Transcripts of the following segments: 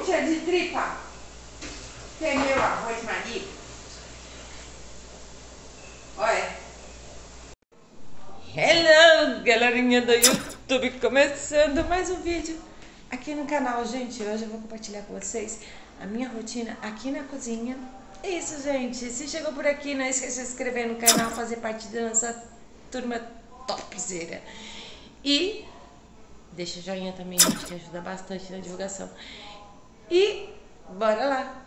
Cheiro de tripa. Tem meu arroz marido. Olha. Hello, galerinha do YouTube. Começando mais um vídeo aqui no canal, gente. Hoje eu vou compartilhar com vocês a minha rotina aqui na cozinha. É isso, gente. Se chegou por aqui, não esqueça de se inscrever no canal, fazer parte da nossa turma topzera. E deixa o joinha também, gente, que ajuda bastante na divulgação. E bora lá!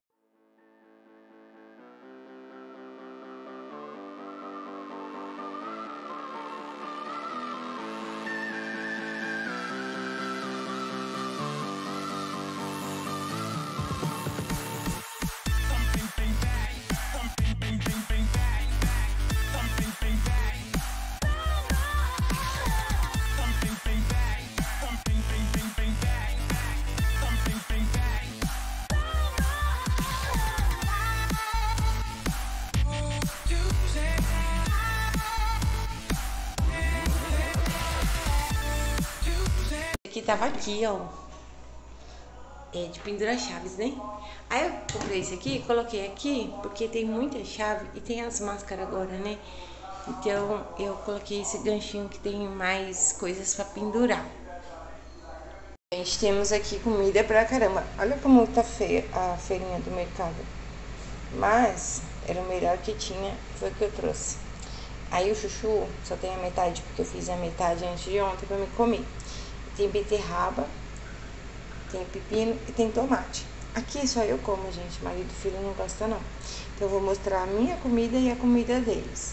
Que tava aqui, ó, de pendurar chaves, né? Aí eu comprei esse aqui, coloquei aqui, porque tem muita chave e tem as máscaras agora, né? Então eu coloquei esse ganchinho que tem mais coisas pra pendurar. Gente, temos aqui comida pra caramba. Olha como tá feia a feirinha do mercado. Mas era o melhor que tinha, foi o que eu trouxe. Aí o chuchu só tem a metade, porque eu fiz a metade antes de ontem pra me comer. Tem beterraba, tem pepino e tem tomate. Aqui só eu como, gente. Marido e filho não gosta não. Então eu vou mostrar a minha comida e a comida deles.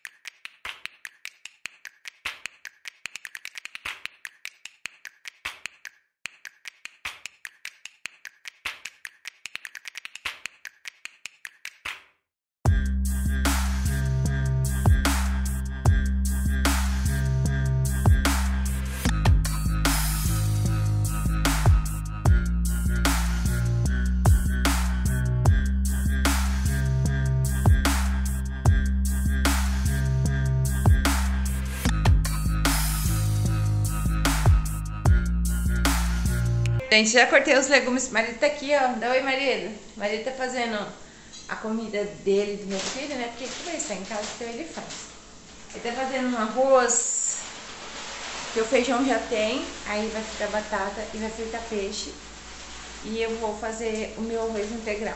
Gente, já cortei os legumes. O marido tá aqui, ó. Dá oi, marido. O marido tá fazendo a comida dele, do meu filho, né? Porque toda vez que tá em casa, então ele faz. Ele tá fazendo um arroz, que o feijão já tem. Aí vai fritar batata e vai fritar peixe. E eu vou fazer o meu arroz integral.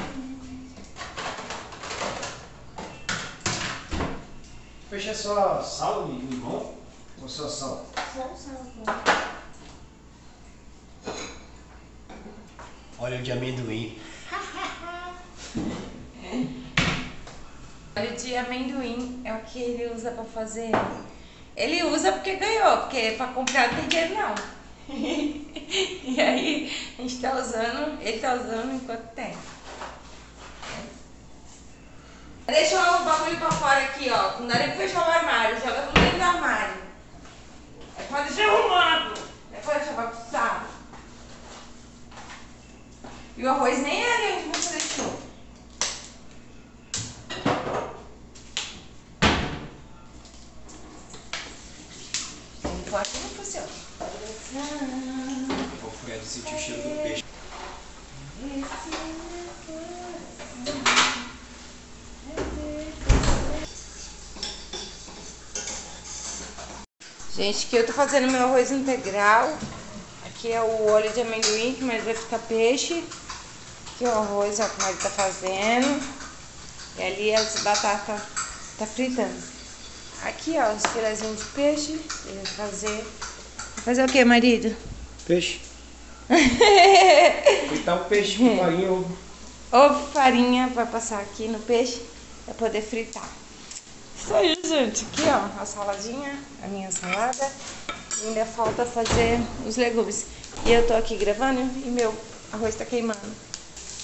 Peixe é só sal e limão? Ou só sal? Só sal. Óleo de amendoim. Óleo de amendoim é o que ele usa pra fazer. Ele usa porque ganhou, porque pra comprar não tem dinheiro não. E aí a gente tá usando, ele tá usando enquanto tem. Deixa o bagulho pra fora aqui, ó. Não dá nem pra fechar o armário, joga tudo dentro do armário. É pra deixar arrumado, não é pra deixar bagunçado. E o arroz nem é ali onde você deixou. Tem forte não funciona. Vou furar de sentir o cheiro do peixe. Gente, aqui eu tô fazendo meu arroz integral. Aqui é o óleo de amendoim, que mais vai ficar peixe. Aqui o arroz, ó, que o marido tá fazendo. E ali as batatas tá fritando. Aqui, ó, os filezinhos de peixe. Eu vou fazer. Vai fazer o que, marido? Peixe. Fritar o peixe com farinha e ovo. Ovo e farinha vai passar aqui no peixe pra poder fritar. Isso aí, gente. Aqui, ó, a saladinha, a minha salada. Ainda falta fazer os legumes. E eu tô aqui gravando e meu arroz tá queimando.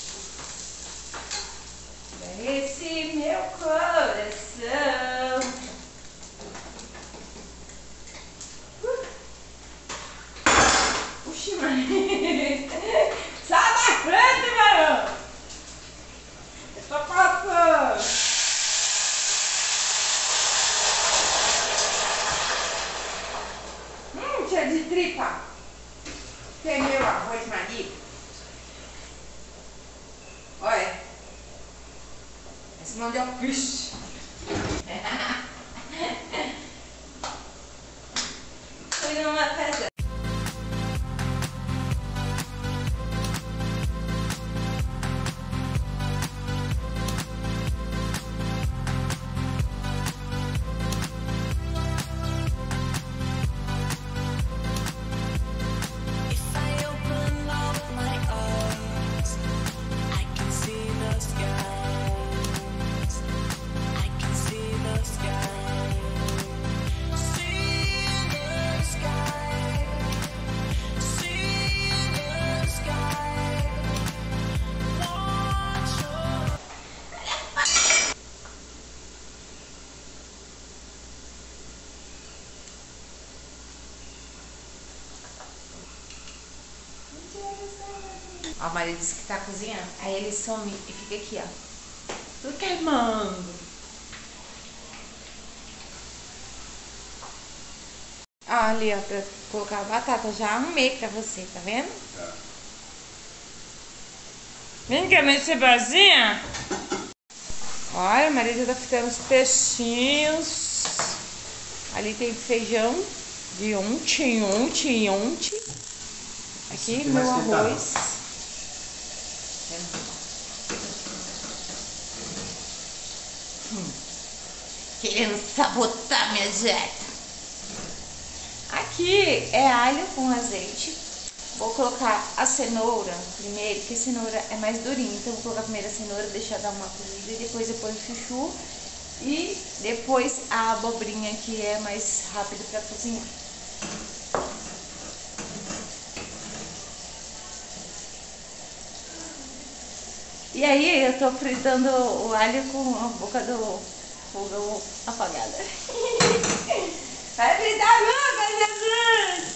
Esse meu coração. Puxa, mano. Sai da frente, mano. Eu tô passando. Cheiro de tripa. Tem meu arroz marido. Olha. Esse mandioca. Vixe. Fui numa festa. Ó, o marido disse que tá cozinhando. Aí ele some e fica aqui, ó. Tudo queimando. Ó, ali, ó, pra colocar a batata. Eu já arrumei pra você, tá vendo? Tá. Vem cá, minha cebolinha. Olha, o marido tá fritando os peixinhos. Ali tem feijão de ontem. Aqui, meu arroz. Querendo sabotar minha dieta. Aqui é alho com azeite. Vou colocar a cenoura primeiro, porque a cenoura é mais durinha. Então vou colocar primeiro a cenoura, deixar dar uma cozida. E depois eu ponho o chuchu. E depois a abobrinha, que é mais rápido para cozinhar. E aí eu tô fritando o alho com a boca do fogo apagada. Vai fritar nunca, Jesus!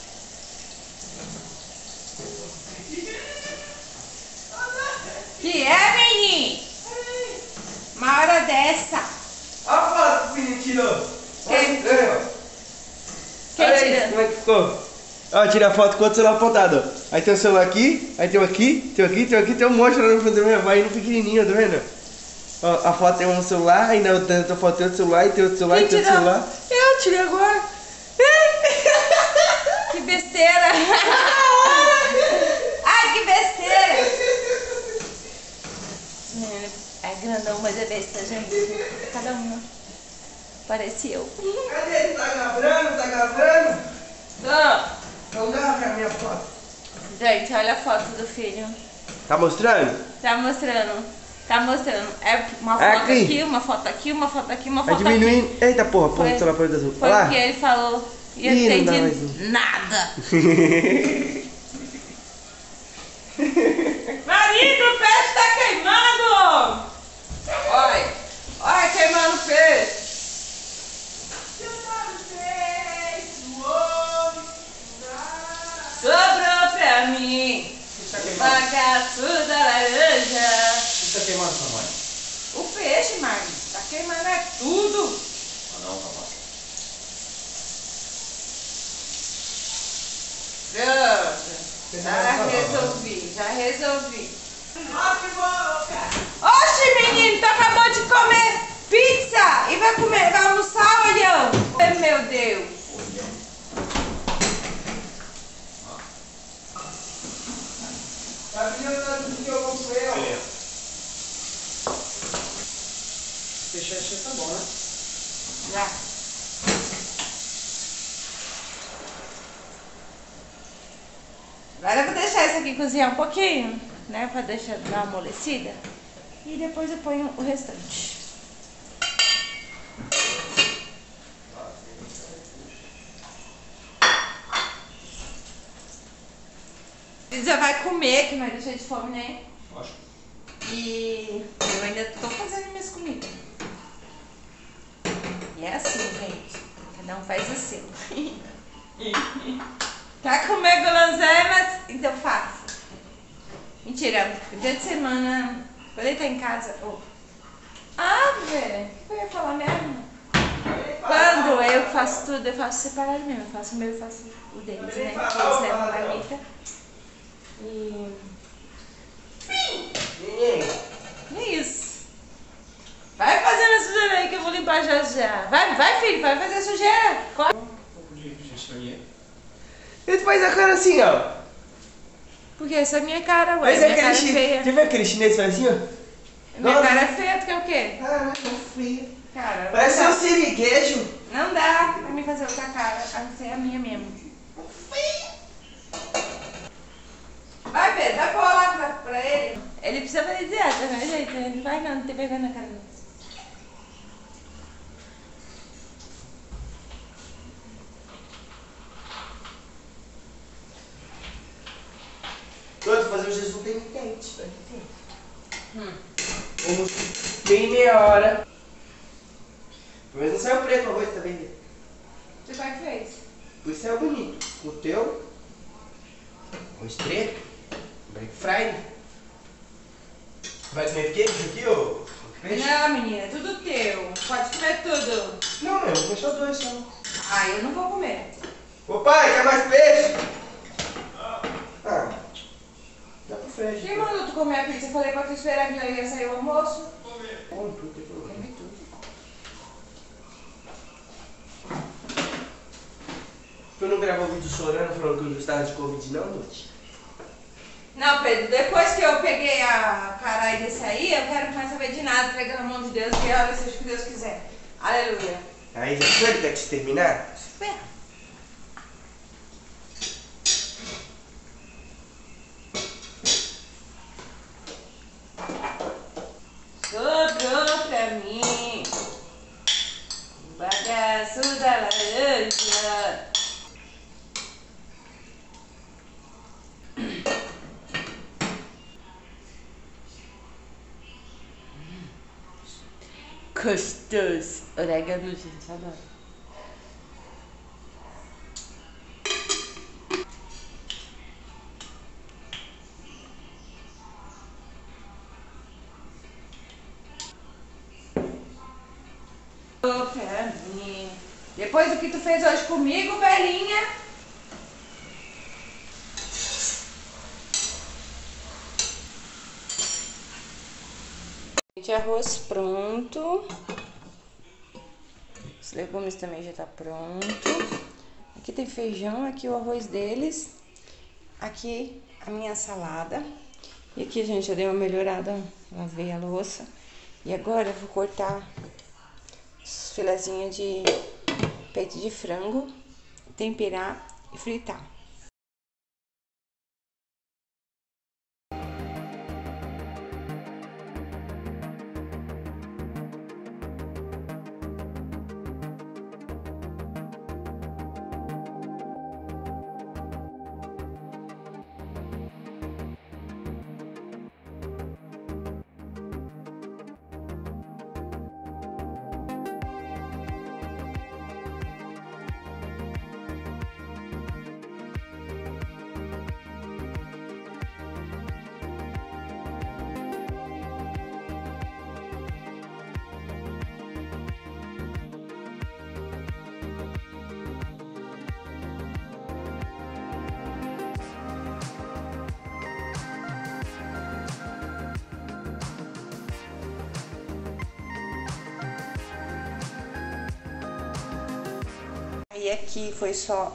Que é, menino? Uma hora dessa. Olha a foto que o menino tirou. Quem tirou? Como é que ficou? Ó, tira a foto com o celular apontado. Ó. Aí tem o celular aqui, aí tem um aqui, tem um monte lá no fundo da minha vai no pequenininho, tá vendo? Ó, a foto tem um celular, aí na outra foto tem outro celular, e tem outro celular, e tem outro celular. Eu tirei agora. Que besteira. Ai, que besteira. É grandão, mas é besta, gente. Cada uma. Parece eu. Cadê? Tá gravando? Tá gravando? Tô. Então grava a minha foto. Gente, olha a foto do filho. Tá mostrando? Tá mostrando. Tá mostrando. É uma foto aqui, uma foto aqui, uma foto aqui, uma foto aqui. Vai diminuindo. Eita porra, põe o celular para o azul. Foi o que ele falou. E eu não entendi nada. Marido, o peixe tá queimando! Olha, olha queimando o peixe. Sobrou pra mim bagaço da laranja. O que tá queimando, sua mãe? O peixe, Marcos. Tá queimando é tudo. Ah, não, tá bom. Pronto. Já resolvi. Oxe, menino, tu acabou de comer pizza e vai almoçar, olhão. Meu Deus. Tá vindo tanto que eu comprei, ó. Peixe acho que tá bom, né? Já. Agora eu vou deixar isso aqui cozinhar um pouquinho, né? Pra deixar dar uma amolecida. E depois eu ponho o restante. Ele já vai comer, que não vai deixar de fome, né? Lógico. E eu ainda tô fazendo minhas comidas. E é assim, gente. Cada um faz o seu. Quer comer guloseimas? Então faça. Mentira, dia de semana, quando ele tá em casa... Oh. Ah, velho, o que eu ia falar mesmo? Quando eu faço tudo, eu faço separado mesmo. Eu faço o meu e faço o deles, né? Eles levam marmita. E... É isso. Vai fazendo a sujeira aí que eu vou limpar já já. Vai, filho, vai fazer a sujeira. Corre. Ele faz a cara assim, ó. Porque essa é a minha cara, ué. Mas Minha aquele cara é feia. Já viu aquele chinês que faz assim, ó? Minha Nossa. cara é feia, tu quer o quê? Caraca, feio. Cara, Parece não um dá. siriguejo. Não dá pra me fazer outra cara, a não ser a minha mesmo. Vai, Pedro, dá cola pra ele. Ele precisa fazer dieta, né, gente? Ele não vai não tem vergonha na cara não. Pronto, fazer o Jesus penitente. Vamos bem meia hora. Pelo menos não saiu preto o arroz, tá vendo? Você vai que fez? Por isso saiu bonito. O teu, arroz preto, Black Friday. Vai comer queijo aqui, ô? Peixe? Não, menina, é tudo teu. Pode comer tudo. Não, eu vou comer só dois só. Ah, eu não vou comer. Ô pai, quer mais peixe? Ah, dá pro Fred. Quem mandou tu comer a pizza? Eu falei pra tu esperar que já ia sair o almoço. Come tudo, tem problema. Come tudo. Tu não gravou vídeo chorando falando que eu estava de Covid não, Dude? Não, Pedro, depois que eu peguei a caralho desse aí, eu quero mais saber de nada, pregando a mão de Deus, que olha, seja o que Deus quiser. Aleluia. Aí já foi, ele quer te exterminar? Espera. Sobrou pra mim o bagaço da laranja. Gostoso. Orégano, gente, adoro. Ô, pra mim. Depois do que tu fez hoje comigo, velhinha. Gente, arroz pronto. Os legumes também já tá pronto. Aqui tem feijão, aqui o arroz deles. Aqui a minha salada. E aqui, gente, eu dei uma melhorada, lavei a louça. E agora eu vou cortar os filezinhos de peito de frango, temperar e fritar. E aqui foi só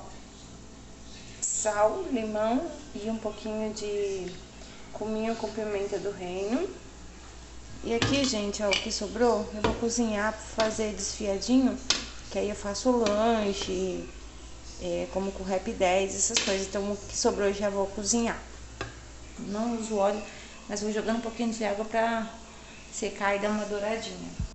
sal, limão e um pouquinho de cominho com pimenta do reino. E aqui, gente, ó, o que sobrou, eu vou cozinhar pra fazer desfiadinho, que aí eu faço lanche, como com Rap 10, essas coisas. Então o que sobrou eu já vou cozinhar. Não uso óleo, mas vou jogando um pouquinho de água pra secar e dar uma douradinha.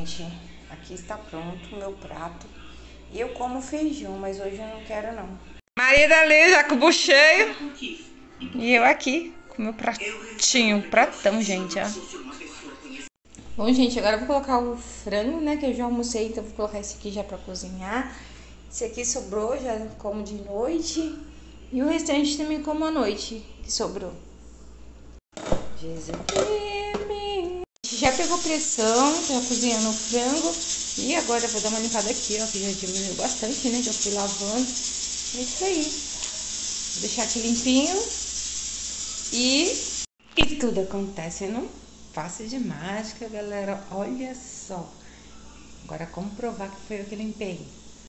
gente, aqui está pronto o meu prato. Eu como feijão, mas hoje eu não quero não. Maria da Lei já com o bucho cheio. E eu aqui com meu pratinho, pratão, gente, ó. Bom, gente, agora eu vou colocar o frango, né, que eu já almocei, então eu vou colocar esse aqui já pra cozinhar. Esse aqui sobrou, já como de noite. E o restante também como à noite, que sobrou. Já pegou pressão, tá cozinhando o frango. E agora eu vou dar uma limpada aqui, ó, que já diminuiu bastante, né, já fui lavando. É isso aí. Vou deixar aqui limpinho. E tudo acontece num passe de mágica, galera. Olha só. Agora como provar que foi eu que limpei?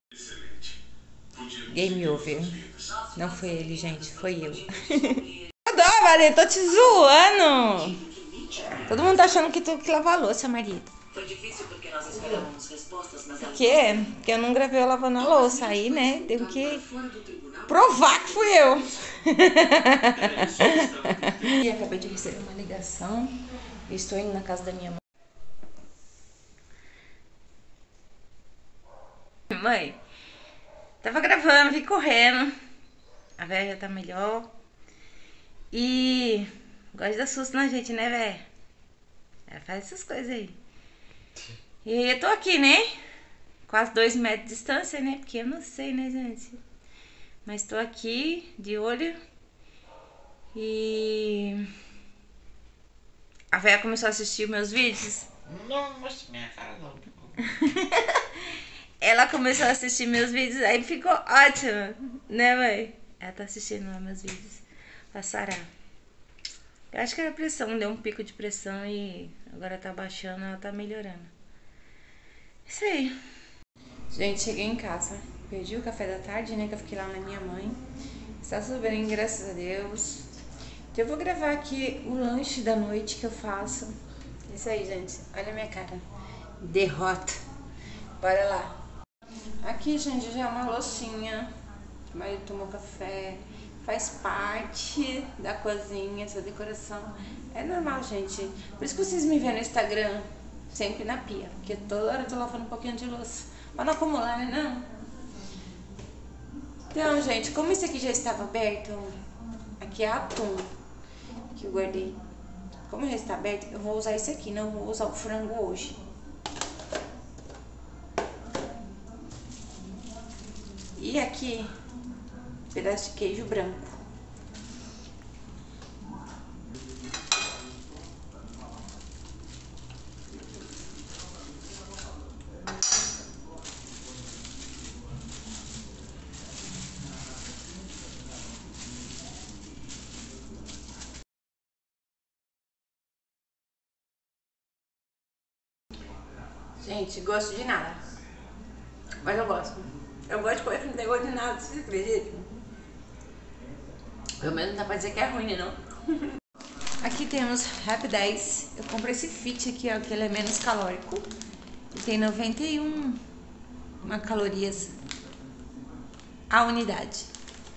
Game over. Não foi ele, gente. Foi eu. Adoro, Maria. Tô te zoando. Todo mundo tá achando que tu que lavou a louça, Maria. Foi difícil porque nós esperávamos respostas, mas Por quê? Porque eu não gravei eu lavando a louça. Aí, né, tenho que provar que fui eu. E acabei de receber uma ligação. Estou indo na casa da minha mãe. Mãe, tava gravando, vim correndo. A véia já tá melhor. E gosta de dar susto na gente, né, véia? Ela faz essas coisas aí. E eu tô aqui, né? Quase 2 metros de distância, né? Porque eu não sei, né, gente? Mas tô aqui, de olho. E a véia começou a assistir meus vídeos. não mostre minha cara, não. Ela começou a assistir meus vídeos, aí ficou ótimo, né, mãe? Ela tá assistindo lá meus vídeos pra sarar. Eu acho que era pressão, deu um pico de pressão e agora tá baixando, ela tá melhorando. Isso aí. Gente, cheguei em casa, perdi o café da tarde, né, que eu fiquei lá na minha mãe. Está tudo bem, graças a Deus. Então eu vou gravar aqui o lanche da noite que eu faço. Isso aí, gente, olha a minha cara. Derrota. Bora lá. Aqui, gente, já é uma loucinha. O marido tomou café. Faz parte da cozinha, essa decoração. É normal, gente. Por isso que vocês me veem no Instagram sempre na pia. Porque toda hora eu tô lavando um pouquinho de louça. Pra não acumular, né, não? Então, gente, como esse aqui já estava aberto, aqui é atum que eu guardei. Como já está aberto, eu vou usar esse aqui, não vou usar o frango hoje. E aqui, pedaço de queijo branco. Gente, gosto de nada. Mas eu gosto. Eu gosto de coisa que não tem gosto de nada, vocês acreditam? Pelo menos não dá pra dizer que é ruim, né, não? Aqui temos Rapidez. Eu comprei esse Fit aqui, ó, que ele é menos calórico. E tem 91 calorias a unidade.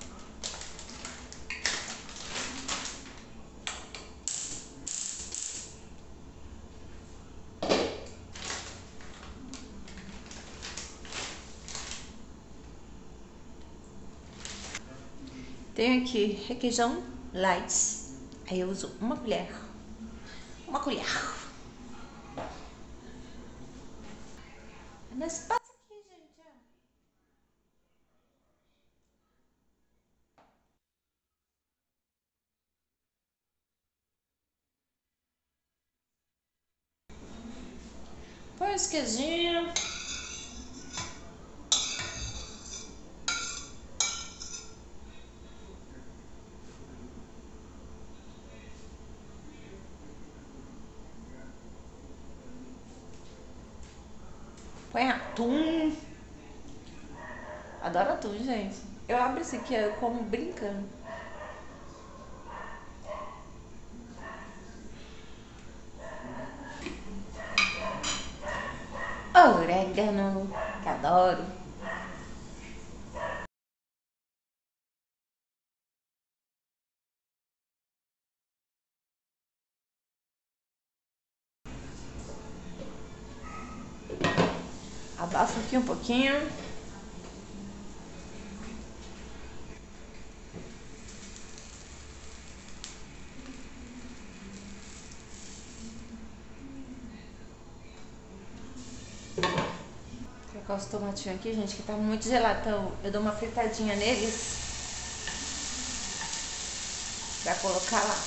Tenho aqui requeijão light. Aí eu uso uma colher. Uma colher. Nesse passo aqui, gente, ó. Põe os queijinhos. Põe atum. Adoro atum, gente. Eu abro esse aqui, eu como brincando. Orégano, que adoro. Abafa aqui um pouquinho. Vou colocar os tomatinhos aqui, gente, que tá muito gelado. Então eu dou uma fritadinha neles pra colocar lá.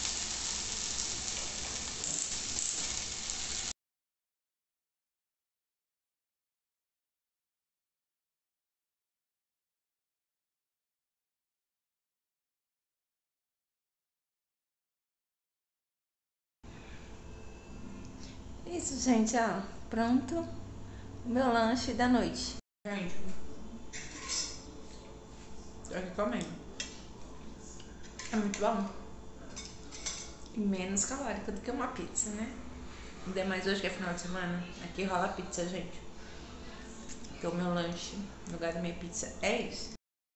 Isso, gente, ó, pronto o meu lanche da noite. Gente, tô aqui comendo. É muito bom. E menos calórico do que uma pizza, né? Ainda mais hoje que é final de semana. Aqui rola pizza, gente. Porque o meu lanche, no lugar da minha pizza, é isso.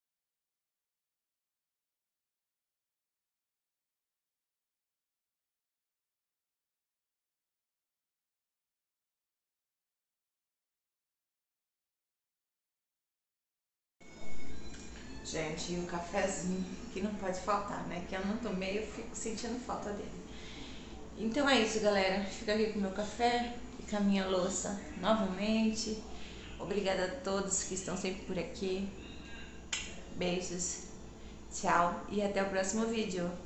Gente, e o cafezinho, que não pode faltar, né? Que eu não tomei, eu fico sentindo falta dele. Então é isso, galera. Fico aqui com o meu café e com a minha louça novamente. Obrigada a todos que estão sempre por aqui. Beijos, tchau e até o próximo vídeo.